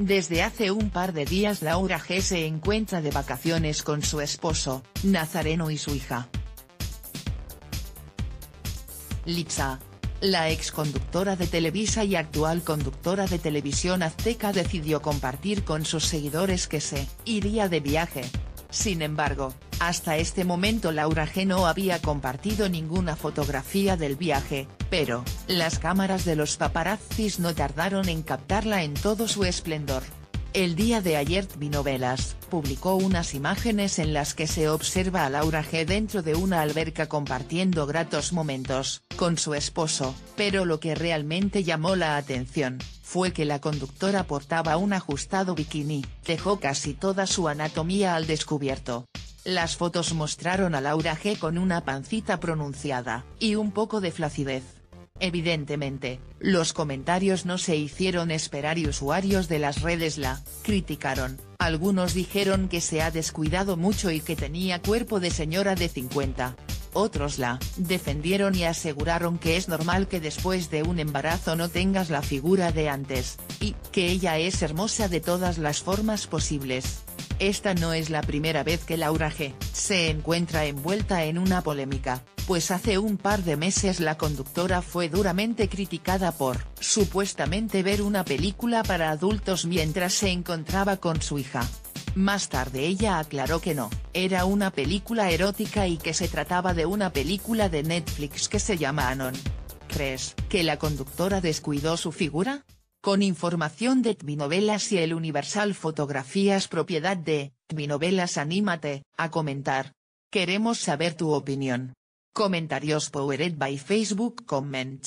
Desde hace un par de días Laura G se encuentra de vacaciones con su esposo, Nazareno, y su hija Litza. La exconductora de Televisa y actual conductora de Televisión Azteca decidió compartir con sus seguidores que se iría de viaje. Sin embargo, hasta este momento Laura G no había compartido ninguna fotografía del viaje, pero las cámaras de los paparazzis no tardaron en captarla en todo su esplendor. El día de ayer TVNovelas publicó unas imágenes en las que se observa a Laura G dentro de una alberca compartiendo gratos momentos con su esposo, pero lo que realmente llamó la atención fue que la conductora portaba un ajustado bikini, dejó casi toda su anatomía al descubierto. Las fotos mostraron a Laura G con una pancita pronunciada y un poco de flacidez. Evidentemente, los comentarios no se hicieron esperar y usuarios de las redes la criticaron. Algunos dijeron que se ha descuidado mucho y que tenía cuerpo de señora de 50. Otros la defendieron y aseguraron que es normal que después de un embarazo no tengas la figura de antes, y que ella es hermosa de todas las formas posibles. Esta no es la primera vez que Laura G se encuentra envuelta en una polémica, pues hace un par de meses la conductora fue duramente criticada por supuestamente ver una película para adultos mientras se encontraba con su hija. Más tarde ella aclaró que no, era una película erótica y que se trataba de una película de Netflix que se llama Anon. ¿Crees que la conductora descuidó su figura? Con información de TVNovelas y El Universal Fotografías propiedad de TVNovelas, anímate a comentar. Queremos saber tu opinión. Comentarios powered by Facebook Comments.